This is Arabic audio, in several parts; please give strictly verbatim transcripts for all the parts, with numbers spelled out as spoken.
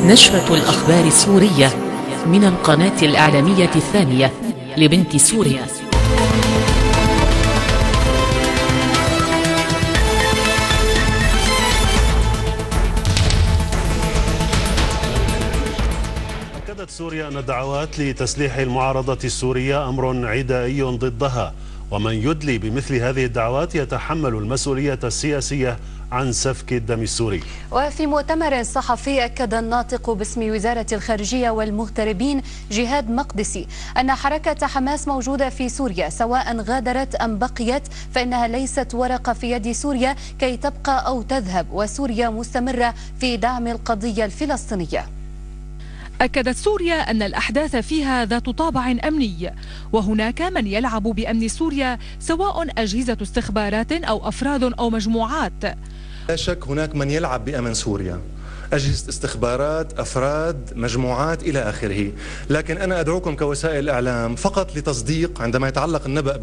نشرة الأخبار السورية من القناة الإعلامية الثانية لبنت سوريا. أكدت سوريا أن الدعوات لتسليح المعارضة السورية أمر عدائي ضدها، ومن يدلي بمثل هذه الدعوات يتحمل المسؤولية السياسية عن سفك الدم السوري. وفي مؤتمر صحفي أكد الناطق باسم وزارة الخارجية والمغتربين جهاد مقدسي أن حركة حماس موجودة في سوريا سواء غادرت أم بقيت، فإنها ليست ورقة في يد سوريا كي تبقى أو تذهب، وسوريا مستمرة في دعم القضية الفلسطينية. أكدت سوريا أن الأحداث فيها ذات طابع أمني، وهناك من يلعب بأمن سوريا سواء أجهزة استخبارات أو أفراد أو مجموعات. لا شك هناك من يلعب بأمن سوريا، أجهزة استخبارات، أفراد، مجموعات إلى آخره، لكن أنا أدعوكم كوسائل الإعلام فقط لتصديق عندما يتعلق النبأ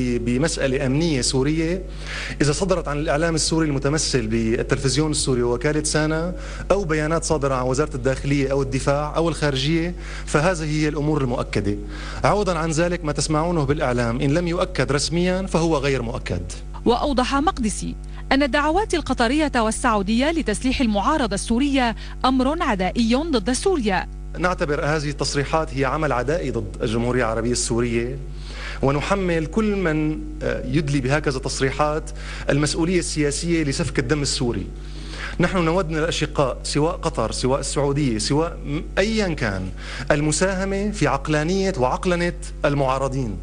بمسألة أمنية سورية إذا صدرت عن الإعلام السوري المتمثل بالتلفزيون السوري ووكالة سانا أو بيانات صادرة عن وزارة الداخلية أو الدفاع أو الخارجية، فهذه هي الأمور المؤكدة. عوضا عن ذلك ما تسمعونه بالإعلام إن لم يؤكد رسميا فهو غير مؤكد. وأوضح مقدسي أن الدعوات القطرية والسعودية لتسليح المعارضة السورية أمر عدائي ضد سوريا. نعتبر هذه التصريحات هي عمل عدائي ضد الجمهورية العربية السورية، ونحمل كل من يدلي بهكذا تصريحات المسؤولية السياسية لسفك الدم السوري. نحن نود من الأشقاء سواء قطر سواء السعودية سواء أيا كان المساهمة في عقلانية وعقلنة المعارضين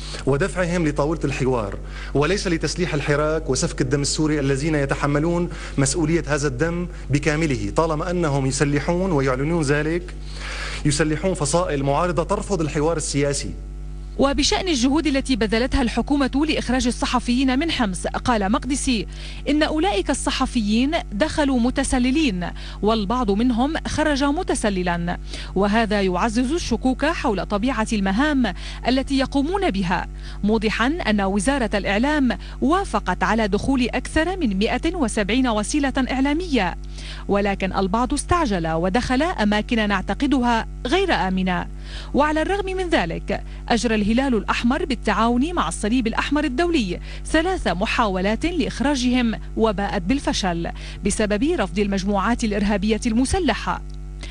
ودفعهم لطاولة الحوار، وليس لتسليح الحراك وسفك الدم السوري الذين يتحملون مسؤولية هذا الدم بكامله، طالما أنهم يسلحون ويعلنون ذلك، يسلحون فصائل معارضة ترفض الحوار السياسي. وبشأن الجهود التي بذلتها الحكومة لإخراج الصحفيين من حمص، قال مقدسي إن أولئك الصحفيين دخلوا متسللين والبعض منهم خرج متسللا، وهذا يعزز الشكوك حول طبيعة المهام التي يقومون بها، موضحا أن وزارة الإعلام وافقت على دخول أكثر من مئة وسبعين وسيلة إعلامية، ولكن البعض استعجل ودخل أماكن نعتقدها غير آمنة. وعلى الرغم من ذلك أجرى الهلال الأحمر بالتعاون مع الصليب الأحمر الدولي ثلاث محاولات لإخراجهم وباءت بالفشل بسبب رفض المجموعات الإرهابية المسلحة.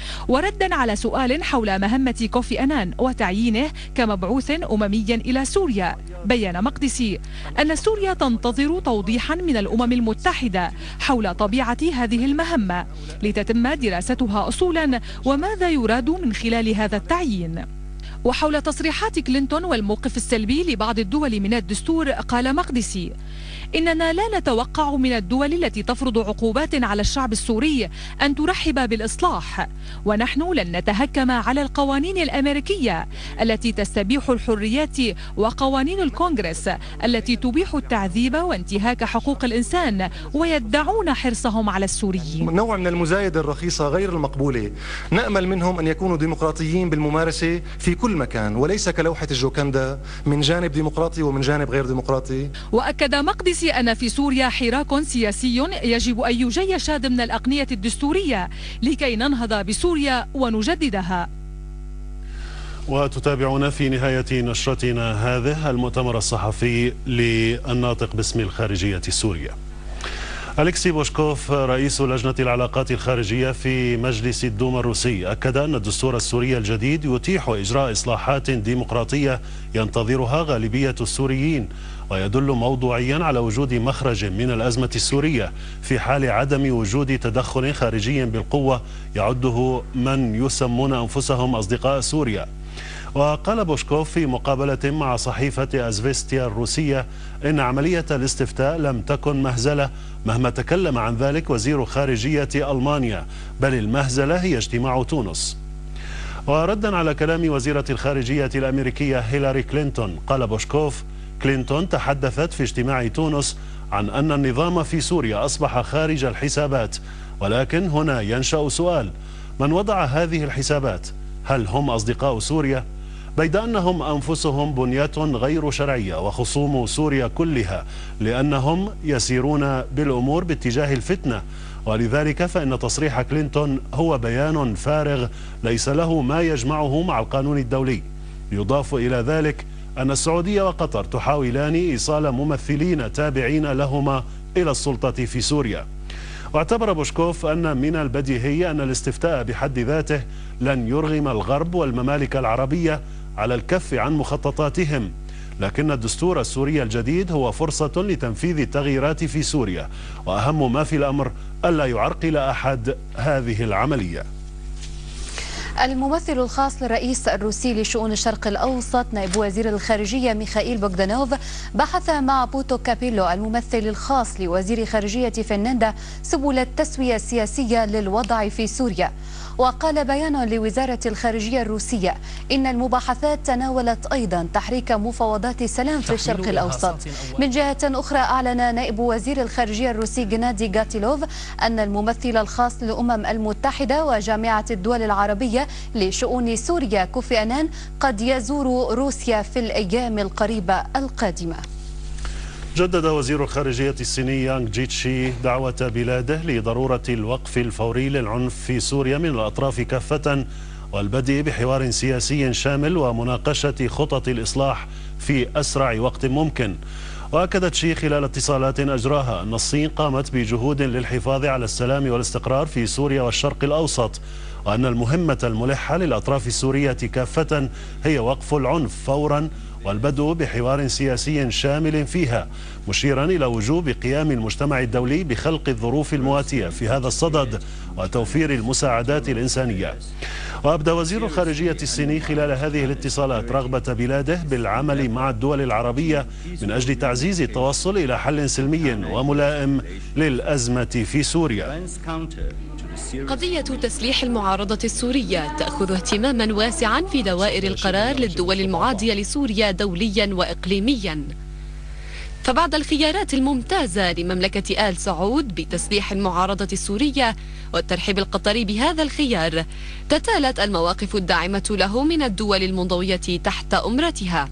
وردا على سؤال حول مهمة كوفي أنان وتعيينه كمبعوث أممي إلى سوريا، بيّن مقدسي أن سوريا تنتظر توضيحا من الأمم المتحدة حول طبيعة هذه المهمة لتتم دراستها أصولا وماذا يراد من خلال هذا التعيين. وحول تصريحات كلينتون والموقف السلبي لبعض الدول من الدستور، قال مقدسي إننا لا نتوقع من الدول التي تفرض عقوبات على الشعب السوري أن ترحب بالإصلاح، ونحن لن نتهكم على القوانين الأمريكية التي تستبيح الحريات وقوانين الكونغرس التي تبيح التعذيب وانتهاك حقوق الإنسان ويدعون حرصهم على السوريين. نوع من المزايدة الرخيصة غير المقبولة، نأمل منهم أن يكونوا ديمقراطيين بالممارسة في كل مكان وليس كلوحة الجوكندا من جانب ديمقراطي ومن جانب غير ديمقراطي. وأكد مقدسي أن في سوريا حراك سياسي يجب أن يجيش ضمن الأقنية الدستورية لكي ننهض بسوريا ونجددها. وتتابعون في نهاية نشرتنا هذه المؤتمر الصحفي للناطق باسم الخارجية السورية. أليكسي بوشكوف رئيس لجنة العلاقات الخارجية في مجلس الدوما الروسي أكد أن الدستور السوري الجديد يتيح إجراء إصلاحات ديمقراطية ينتظرها غالبية السوريين، ويدل موضوعيا على وجود مخرج من الأزمة السورية في حال عدم وجود تدخل خارجي بالقوة يعده من يسمون أنفسهم أصدقاء سوريا. وقال بوشكوف في مقابلة مع صحيفة أزفيستيا الروسية إن عملية الاستفتاء لم تكن مهزلة مهما تكلم عن ذلك وزير خارجية ألمانيا، بل المهزلة هي اجتماع تونس. وردا على كلام وزيرة الخارجية الأمريكية هيلاري كلينتون، قال بوشكوف كلينتون تحدثت في اجتماع تونس عن أن النظام في سوريا أصبح خارج الحسابات، ولكن هنا ينشأ سؤال: من وضع هذه الحسابات؟ هل هم أصدقاء سوريا؟ بيد أنهم أنفسهم بنية غير شرعية وخصوم سوريا كلها، لأنهم يسيرون بالأمور باتجاه الفتنة ولذلك فإن تصريح كلينتون هو بيان فارغ ليس له ما يجمعه مع القانون الدولي. يضاف إلى ذلك أن السعودية وقطر تحاولان إيصال ممثلين تابعين لهما إلى السلطة في سوريا. واعتبر بوشكوف أن من البديهي أن الاستفتاء بحد ذاته لن يرغم الغرب والممالك العربية على الكف عن مخططاتهم، لكن الدستور السوري الجديد هو فرصة لتنفيذ التغييرات في سوريا، وأهم ما في الأمر ألا يعرقل أحد هذه العملية. الممثل الخاص للرئيس الروسي لشؤون الشرق الأوسط نائب وزير الخارجية ميخائيل بوغدانوف بحث مع بوتو كابيلو الممثل الخاص لوزير خارجية فنلندا سبل التسوية السياسية للوضع في سوريا. وقال بيان لوزارة الخارجية الروسية إن المباحثات تناولت أيضا تحريك مفاوضات سلام في الشرق الأوسط. من جهة أخرى أعلن نائب وزير الخارجية الروسي جنادي غاتيلوف أن الممثل الخاص للأمم المتحدة وجامعة الدول العربية لشؤون سوريا كوفي أنان قد يزور روسيا في الأيام القريبة القادمة. جدد وزير الخارجية الصيني يانغ جيتشي دعوة بلاده لضرورة الوقف الفوري للعنف في سوريا من الأطراف كافة والبدء بحوار سياسي شامل ومناقشة خطط الإصلاح في أسرع وقت ممكن. وأكدت شي خلال اتصالات أجراها أن الصين قامت بجهود للحفاظ على السلام والاستقرار في سوريا والشرق الأوسط، وأن المهمة الملحة للأطراف السورية كافة هي وقف العنف فورا والبدء بحوار سياسي شامل فيها، مشيرا إلى وجوب قيام المجتمع الدولي بخلق الظروف المواتية في هذا الصدد وتوفير المساعدات الإنسانية. وأبدى وزير الخارجية الصيني خلال هذه الاتصالات رغبة بلاده بالعمل مع الدول العربية من أجل تعزيز التوصل إلى حل سلمي وملائم للأزمة في سوريا. قضية تسليح المعارضة السورية تأخذ اهتماما واسعا في دوائر القرار للدول المعادية لسوريا دوليا وإقليميا. فبعد الخيارات الممتازة لمملكة آل سعود بتسليح المعارضة السورية والترحيب القطري بهذا الخيار، تتالت المواقف الداعمة له من الدول المنضوية تحت أمرتها.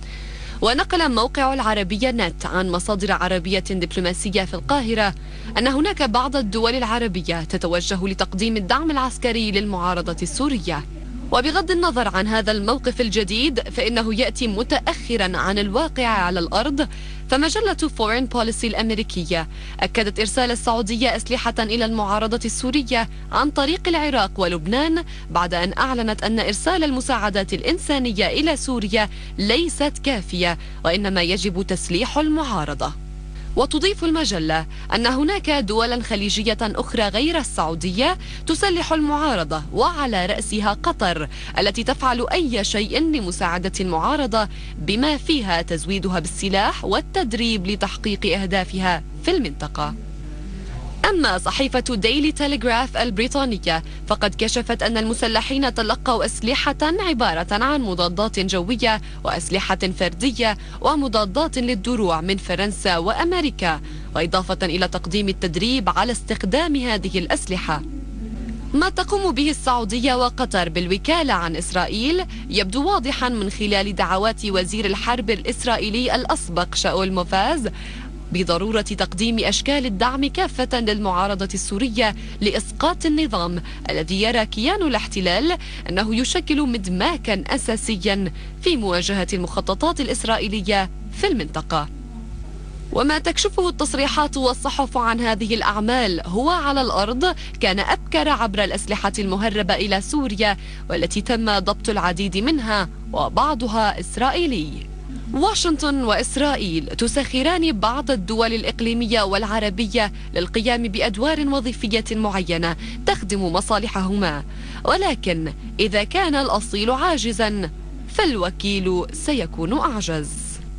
ونقل موقع العربية نت عن مصادر عربية دبلوماسية في القاهرة أن هناك بعض الدول العربية تتوجه لتقديم الدعم العسكري للمعارضة السورية. وبغض النظر عن هذا الموقف الجديد فإنه يأتي متأخرا عن الواقع على الأرض، فمجلة فورين بوليسي الأمريكية أكدت إرسال السعودية أسلحة إلى المعارضة السورية عن طريق العراق ولبنان بعد أن أعلنت أن إرسال المساعدات الإنسانية إلى سوريا ليست كافية وإنما يجب تسليح المعارضة. وتضيف المجلة أن هناك دولا خليجية أخرى غير السعودية تسلح المعارضة، وعلى رأسها قطر التي تفعل أي شيء لمساعدة المعارضة بما فيها تزويدها بالسلاح والتدريب لتحقيق أهدافها في المنطقة. أما صحيفة ديلي تيليغراف البريطانية فقد كشفت أن المسلحين تلقوا أسلحة عبارة عن مضادات جوية وأسلحة فردية ومضادات للدروع من فرنسا وأمريكا، وإضافة إلى تقديم التدريب على استخدام هذه الأسلحة. ما تقوم به السعودية وقطر بالوكالة عن إسرائيل يبدو واضحا من خلال دعوات وزير الحرب الإسرائيلي الأسبق شاول موفاز بضرورة تقديم أشكال الدعم كافة للمعارضة السورية لإسقاط النظام الذي يرى كيان الاحتلال أنه يشكل مدماكا أساسيا في مواجهة المخططات الإسرائيلية في المنطقة. وما تكشفه التصريحات والصحف عن هذه الأعمال هو على الأرض كان أبكر عبر الأسلحة المهربة إلى سوريا والتي تم ضبط العديد منها وبعضها إسرائيلي. واشنطن وإسرائيل تسخران بعض الدول الإقليمية والعربية للقيام بأدوار وظيفية معينة تخدم مصالحهما، ولكن إذا كان الأصيل عاجزا فالوكيل سيكون أعجز.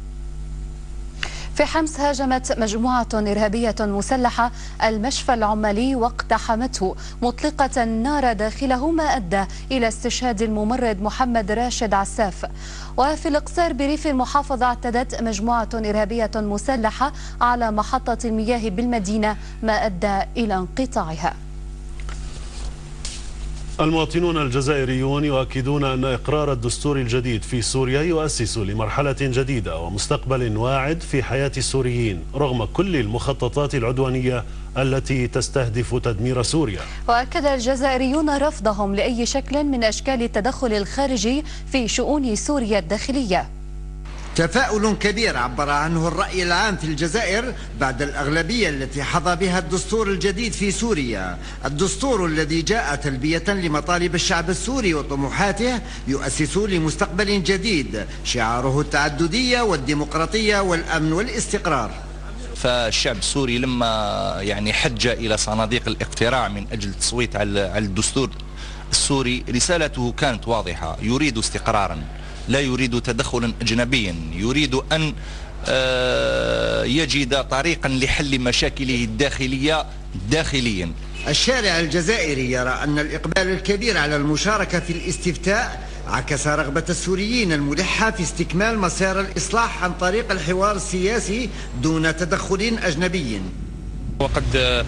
في حمص هاجمت مجموعة إرهابية مسلحة المشفى العمالي واقتحمته مطلقة النار داخله، ما أدى إلى استشهاد الممرض محمد راشد عساف. وفي الإقصير بريف المحافظة اعتدت مجموعة إرهابية مسلحة على محطة المياه بالمدينة ما أدى إلى انقطاعها. المواطنون الجزائريون يؤكدون أن إقرار الدستور الجديد في سوريا يؤسس لمرحلة جديدة ومستقبل واعد في حياة السوريين رغم كل المخططات العدوانية التي تستهدف تدمير سوريا. وأكد الجزائريون رفضهم لأي شكل من أشكال التدخل الخارجي في شؤون سوريا الداخلية. تفاؤل كبير عبر عنه الرأي العام في الجزائر بعد الأغلبية التي حظى بها الدستور الجديد في سوريا. الدستور الذي جاء تلبية لمطالب الشعب السوري وطموحاته يؤسس لمستقبل جديد شعاره التعددية والديمقراطية والأمن والاستقرار. فالشعب السوري لما يعني حج إلى صناديق الاقتراع من أجل التصويت على الدستور السوري رسالته كانت واضحة: يريد استقرارا، لا يريد تدخلا أجنبيا، يريد أن يجد طريقا لحل مشاكله الداخلية داخليا. الشارع الجزائري يرى أن الإقبال الكبير على المشاركة في الاستفتاء عكس رغبة السوريين الملحة في استكمال مسار الإصلاح عن طريق الحوار السياسي دون تدخل أجنبي. وقد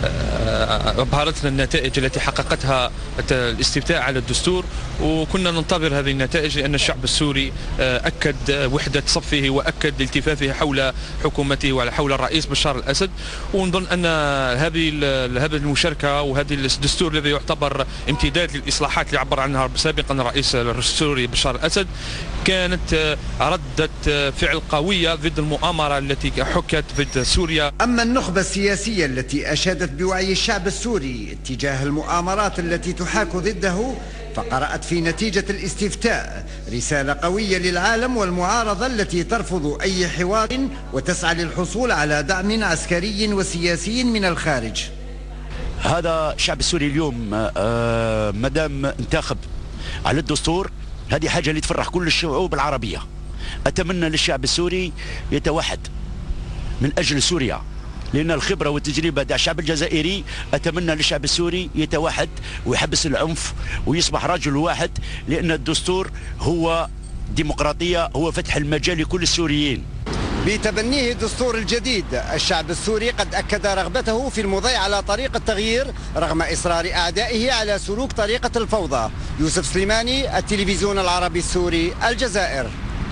أبهرتنا النتائج التي حققتها الاستفتاء على الدستور، وكنا ننتظر هذه النتائج لأن الشعب السوري أكد وحدة صفه وأكد التفافه حول حكومته وحول الرئيس بشار الأسد. ونظن أن هذه هذه المشاركة وهذه الدستور الذي يعتبر امتداد للإصلاحات اللي عبر عنها سابقا الرئيس السوري بشار الأسد كانت ردة فعل قوية ضد المؤامرة التي حكت ضد سوريا. أما النخبة السياسية التي أشادت بوعي الشعب السوري اتجاه المؤامرات التي تحاك ضده فقرأت في نتيجة الاستفتاء رسالة قوية للعالم والمعارضة التي ترفض أي حوار وتسعى للحصول على دعم عسكري وسياسي من الخارج. هذا الشعب السوري اليوم مدام انتخب على الدستور، هذه حاجة اللي تفرح كل الشعوب العربية. أتمنى للشعب السوري يتوحد من أجل سوريا، لأن الخبرة والتجربة تاع الشعب الجزائري. أتمنى للشعب السوري يتوحد ويحبس العنف ويصبح رجل واحد، لأن الدستور هو ديمقراطية، هو فتح المجال لكل السوريين. بتبنيه الدستور الجديد الشعب السوري قد أكد رغبته في المضي على طريق التغيير رغم إصرار أعدائه على سلوك طريقة الفوضى. يوسف سليماني، التلفزيون العربي السوري، الجزائر.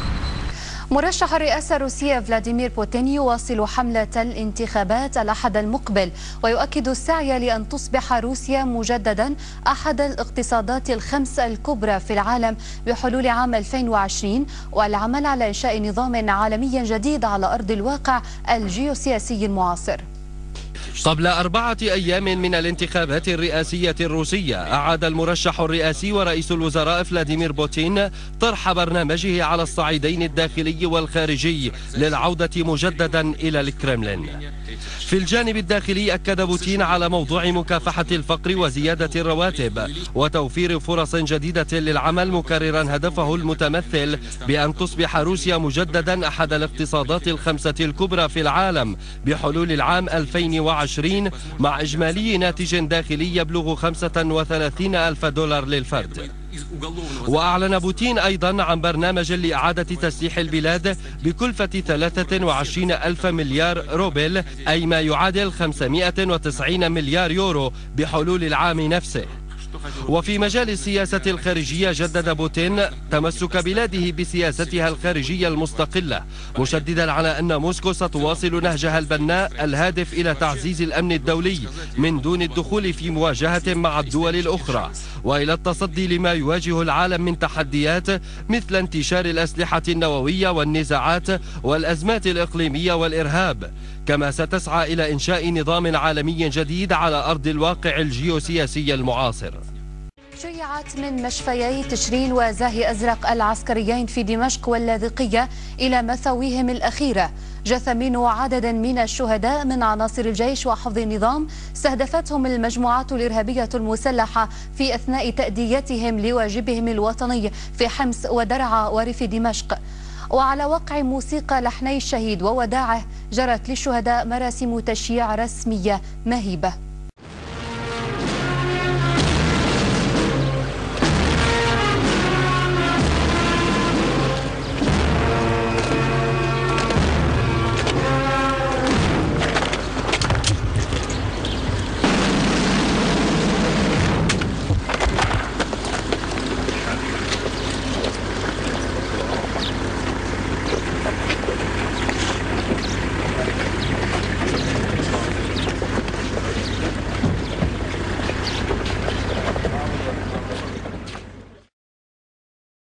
مرشح الرئاسة الروسية فلاديمير بوتين يواصل حملة الانتخابات الأحد المقبل ويؤكد السعي لأن تصبح روسيا مجددا أحد الاقتصادات الخمس الكبرى في العالم بحلول عام ألفين وعشرين، والعمل على إنشاء نظام عالمي جديد على أرض الواقع الجيوسياسي المعاصر. قبل أربعة أيام من الانتخابات الرئاسية الروسية أعاد المرشح الرئاسي ورئيس الوزراء فلاديمير بوتين طرح برنامجه على الصعيدين الداخلي والخارجي للعودة مجددا إلى الكرملين. في الجانب الداخلي أكد بوتين على موضوع مكافحة الفقر وزيادة الرواتب وتوفير فرص جديدة للعمل، مكررا هدفه المتمثل بأن تصبح روسيا مجددا أحد الاقتصادات الخمسة الكبرى في العالم بحلول العام ألفين وعشرين مع إجمالي ناتج داخلي يبلغ خمسة وثلاثين ألف دولار للفرد. وأعلن بوتين أيضا عن برنامج لإعادة تسليح البلاد بكلفة ثلاثة وعشرين ألف مليار روبل، أي ما يعادل خمسمائة وتسعين مليار يورو بحلول العام نفسه. وفي مجال السياسة الخارجية جدد بوتين تمسك بلاده بسياستها الخارجية المستقلة، مشددا على أن موسكو ستواصل نهجها البناء الهادف إلى تعزيز الأمن الدولي من دون الدخول في مواجهة مع الدول الأخرى، وإلى التصدي لما يواجه العالم من تحديات مثل انتشار الأسلحة النووية والنزاعات والأزمات الإقليمية والإرهاب. كما ستسعى إلى إنشاء نظام عالمي جديد على أرض الواقع الجيوسياسي المعاصر. شيعت من مشفيي تشرين وزاهي أزرق العسكريين في دمشق واللاذقية إلى مثويهم الأخيرة جثمين وعدد من الشهداء من عناصر الجيش وحفظ النظام استهدفتهم المجموعات الإرهابية المسلحة في أثناء تأديتهم لواجبهم الوطني في حمص ودرعا وريف دمشق. وعلى وقع موسيقى لحني الشهيد ووداعه جرت للشهداء مراسم تشييع رسمية مهيبة.